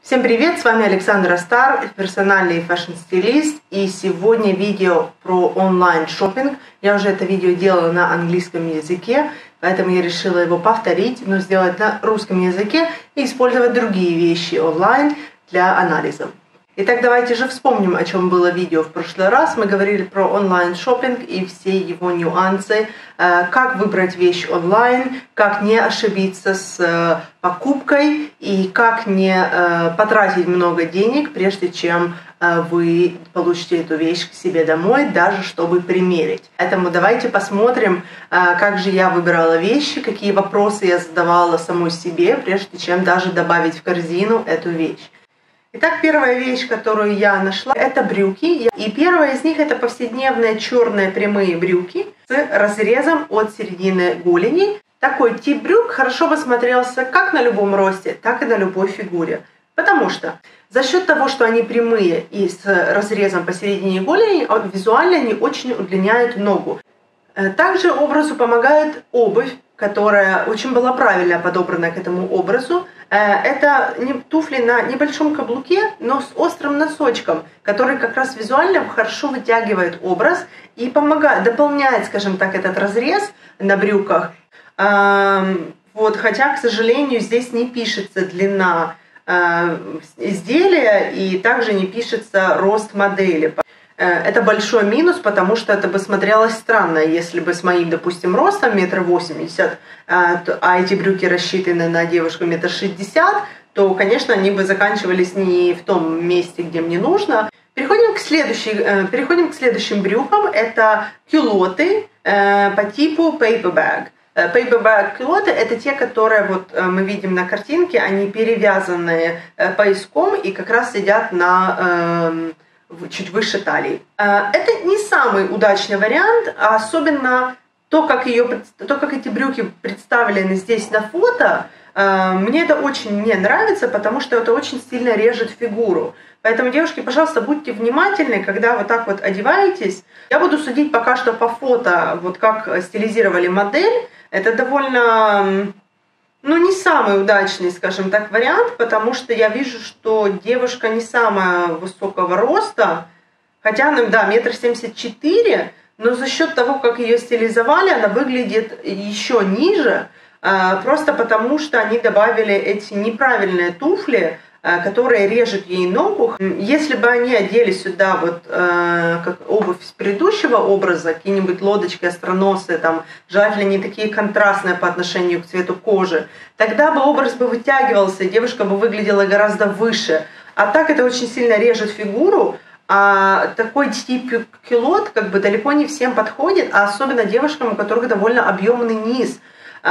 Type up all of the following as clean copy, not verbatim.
Всем привет, с вами Александра Стар, персональный фэшн-стилист, и сегодня видео про онлайн-шоппинг. Я уже это видео делала на английском языке, поэтому я решила его повторить, но сделать на русском языке и использовать другие вещи онлайн для анализа. Итак, давайте же вспомним, о чем было видео в прошлый раз. Мы говорили про онлайн-шоппинг и все его нюансы, как выбрать вещь онлайн, как не ошибиться с покупкой и как не потратить много денег, прежде чем вы получите эту вещь к себе домой, даже чтобы примерить. Поэтому давайте посмотрим, как же я выбирала вещи, какие вопросы я задавала самой себе, прежде чем даже добавить в корзину эту вещь. Итак, первая вещь, которую я нашла, это брюки. И первая из них это повседневные черные прямые брюки с разрезом от середины голени. Такой тип брюк хорошо бы смотрелся как на любом росте, так и на любой фигуре. Потому что за счет того, что они прямые и с разрезом посередине голени, визуально они очень удлиняют ногу. Также образу помогает обувь, которая очень была правильно подобрана к этому образу. Это туфли на небольшом каблуке, но с острым носочком, который как раз визуально хорошо вытягивает образ и помогает, дополняет, скажем так, этот разрез на брюках. Хотя, к сожалению, здесь не пишется длина изделия и также не пишется рост модели. Это большой минус, потому что это бы смотрелось странно, если бы с моим, допустим, ростом 1,80 м, а эти брюки рассчитаны на девушку 1,60 м, то, конечно, они бы заканчивались не в том месте, где мне нужно. Переходим к следующим брюкам. Это кюлоты по типу paperback. Paperback кюлоты это те, которые мы видим на картинке, они перевязанные пояском и как раз сидят чуть выше талии. Это не самый удачный вариант, а особенно то, как эти брюки представлены здесь на фото, мне это очень не нравится, потому что это очень сильно режет фигуру. Поэтому, девушки, пожалуйста, будьте внимательны, когда вот так вот одеваетесь. Я буду судить пока что по фото, как стилизировали модель. Это довольно... не самый удачный, скажем так, вариант, потому что я вижу, что девушка не самого высокого роста, хотя она, 1,74 м, но за счет того, как ее стилизовали, она выглядит еще ниже, просто потому что они добавили эти неправильные туфли, которые режут ей ногу. Если бы они одели сюда как обувь с предыдущего образа, какие-нибудь лодочки остроносые, желательно не такие контрастные по отношению к цвету кожи, тогда бы образ вытягивался, и девушка бы выглядела гораздо выше. А так это очень сильно режет фигуру, а такой тип кюлот далеко не всем подходит, а особенно девушкам, у которых довольно объемный низ.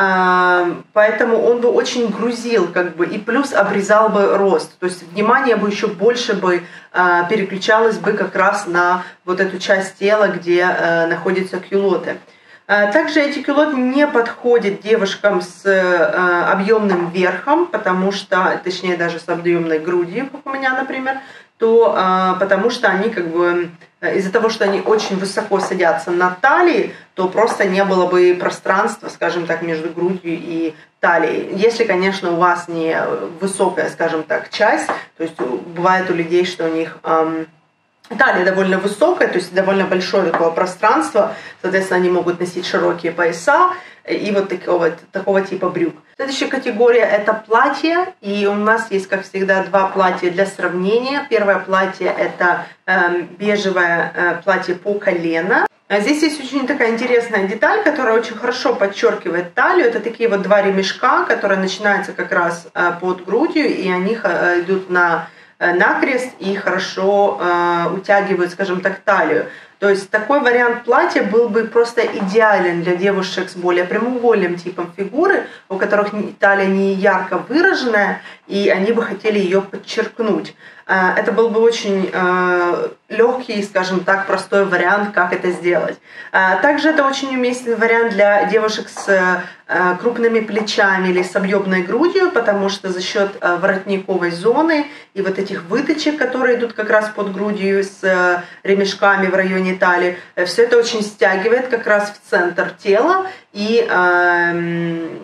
Поэтому он бы очень грузил, и плюс обрезал бы рост. То есть внимание бы еще больше переключалось бы как раз на эту часть тела, где находятся кюлоты. Также эти кюлоты не подходят девушкам с объемным верхом, точнее даже с объемной грудью, как у меня, например, потому что они из-за того, что они очень высоко садятся на талии, то просто не было бы пространства, скажем так, между грудью и талией. Если, конечно, у вас не высокая, скажем так, часть, то есть бывает у людей, что у них талия довольно высокая, то есть довольно большое такое пространство, соответственно, они могут носить широкие пояса и такого типа брюк. Следующая категория это платья, и у нас есть, как всегда, два платья для сравнения. Первое платье это бежевое платье по колено. Здесь есть очень такая интересная деталь, которая очень хорошо подчеркивает талию. Это такие два ремешка, которые начинаются как раз под грудью, и они идут накрест и хорошо утягивают, скажем так, талию. То есть такой вариант платья был бы просто идеален для девушек с более прямоугольным типом фигуры, у которых талия не ярко выраженная, и они бы хотели ее подчеркнуть. Это был бы очень легкий, скажем так, простой вариант, как это сделать. Также это очень уместный вариант для девушек с крупными плечами или с объемной грудью, потому что за счет воротниковой зоны и этих выточек, которые идут как раз под грудью с ремешками в районе талии, все это очень стягивает как раз в центр тела и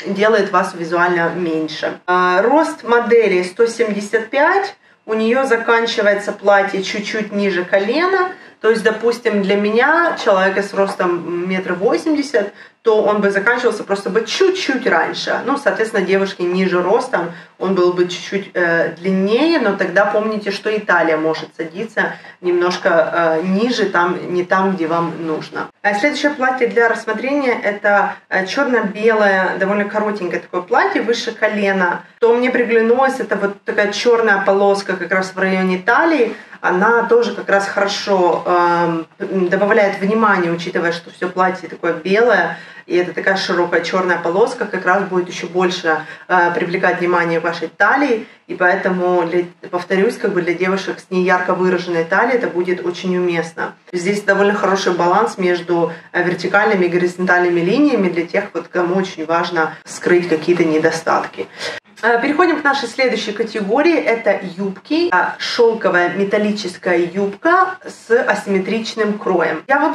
делает вас визуально меньше. Рост модели 175, у нее заканчивается платье чуть-чуть ниже колена. То есть, допустим, для меня, человека с ростом 1,80 м, то он бы заканчивался просто бы чуть-чуть раньше. Ну, соответственно, девушки ниже ростом, он был бы чуть-чуть длиннее, но тогда помните, что и талия может садиться немножко ниже, не там, где вам нужно. Следующее платье для рассмотрения – это черно-белое, довольно коротенькое такое платье, выше колена. То мне приглянулось, это вот такая черная полоска как раз в районе талии. Она тоже как раз хорошо добавляет внимания, учитывая, что все платье такое белое, и это такая широкая черная полоска, как раз будет еще больше привлекать внимание вашей талии, и поэтому, повторюсь, для девушек с неярко выраженной талией это будет очень уместно. Здесь довольно хороший баланс между вертикальными и горизонтальными линиями для тех, кому очень важно скрыть какие-то недостатки. Переходим к нашей следующей категории. Это юбки. Шелковая металлическая юбка с асимметричным кроем. Я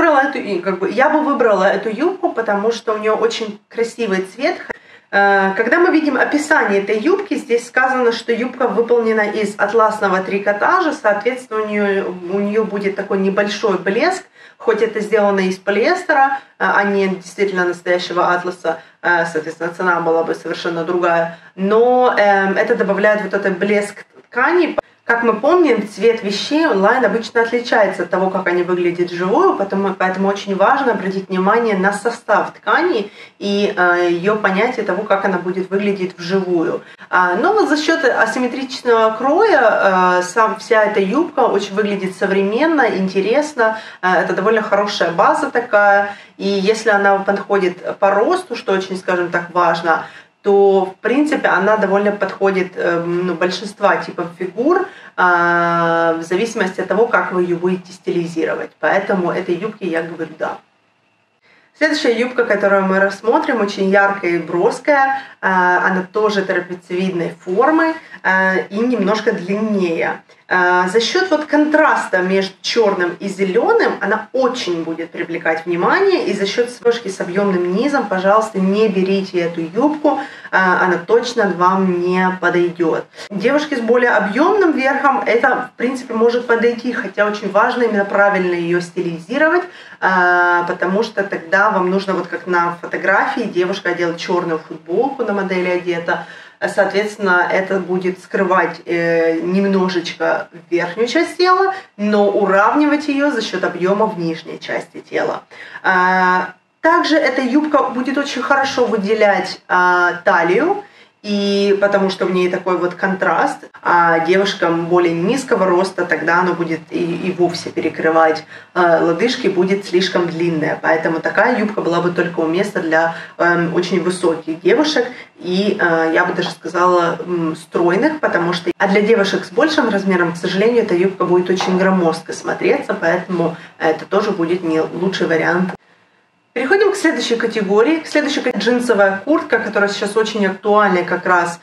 бы выбрала эту юбку, потому что у нее очень красивый цвет. Когда мы видим описание этой юбки, здесь сказано, что юбка выполнена из атласного трикотажа, соответственно, у нее будет такой небольшой блеск, хоть это сделано из полиэстера, а не действительно настоящего атласа, соответственно, цена была бы совершенно другая, но это добавляет вот этот блеск ткани. Как мы помним, цвет вещей онлайн обычно отличается от того, как они выглядят вживую, поэтому очень важно обратить внимание на состав ткани и ее понятие того, как она будет выглядеть вживую. Но за счет асимметричного кроя вся эта юбка очень выглядит современно, интересно. Это довольно хорошая база такая, и если она подходит по росту, что очень, скажем так, важно, то, в принципе, она довольно подходит большинства типов фигур, в зависимости от того, как вы ее будете стилизировать. Поэтому этой юбке я говорю «да». Следующая юбка, которую мы рассмотрим, очень яркая и броская. Она тоже трапециевидной формы и немножко длиннее. За счет контраста между черным и зеленым она очень будет привлекать внимание. И за счет девушки с объемным низом, пожалуйста, не берите эту юбку, она точно вам не подойдет. Девушки с более объемным верхом это, в принципе, может подойти, хотя очень важно именно правильно ее стилизировать, потому что тогда вам нужно, как на фотографии, девушка одела черную футболку, на модели одета. Соответственно, это будет скрывать немножечко верхнюю часть тела, но уравнивать ее за счет объема в нижней части тела. Также эта юбка будет очень хорошо выделять талию, и потому что в ней такой контраст, а девушкам более низкого роста тогда она будет и вовсе перекрывать лодыжки, будет слишком длинная. Поэтому такая юбка была бы только уместна для очень высоких девушек и, я бы даже сказала, стройных, потому что для девушек с большим размером, к сожалению, эта юбка будет очень громоздко смотреться, поэтому это тоже будет не лучший вариант. Переходим к следующей категории. Джинсовая куртка, которая сейчас очень актуальна, как раз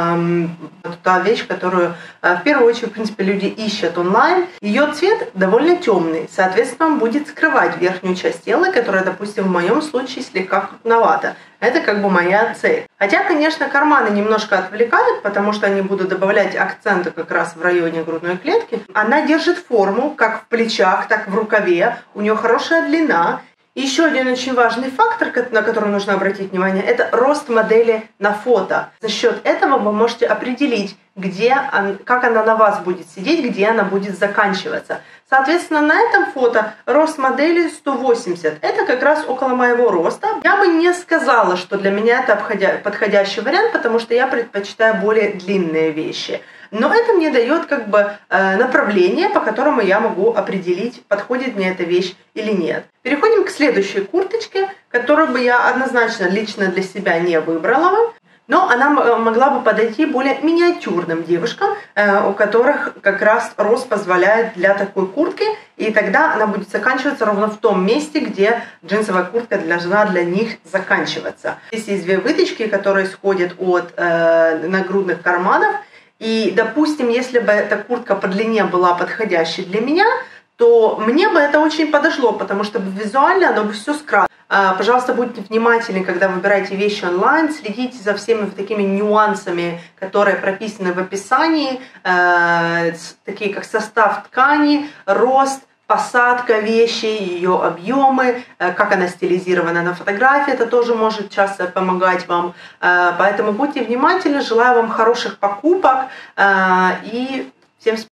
та вещь, которую в первую очередь, в принципе, люди ищут онлайн. Ее цвет довольно темный, соответственно, он будет скрывать верхнюю часть тела, которая, допустим, в моем случае слегка крупновата. Это моя цель. Хотя, конечно, карманы немножко отвлекают, потому что они будут добавлять акценты как раз в районе грудной клетки. Она держит форму как в плечах, так и в рукаве. У нее хорошая длина. Еще один очень важный фактор, на который нужно обратить внимание, это рост модели на фото. За счет этого вы можете определить, как она на вас будет сидеть, где она будет заканчиваться. Соответственно, на этом фото рост модели 180. Это как раз около моего роста. Я бы не сказала, что для меня это подходящий вариант, потому что я предпочитаю более длинные вещи. Но это мне дает направление, по которому я могу определить, подходит мне эта вещь или нет. Переходим к следующей курточке, которую бы я однозначно лично для себя не выбрала. Но она могла бы подойти более миниатюрным девушкам, у которых как раз рост позволяет для такой куртки, и тогда она будет заканчиваться ровно в том месте, где джинсовая куртка должна для них заканчиваться. Здесь есть две выточки, которые сходят от нагрудных карманов, и, допустим, если бы эта куртка по длине была подходящей для меня, то мне бы это очень подошло, потому что визуально оно бы все скрасило. Пожалуйста, будьте внимательны, когда выбираете вещи онлайн, следите за всеми такими нюансами, которые прописаны в описании, такие как состав ткани, рост, посадка вещи, ее объемы, как она стилизирована на фотографии, это тоже может часто помогать вам. Поэтому будьте внимательны, желаю вам хороших покупок и всем спасибо.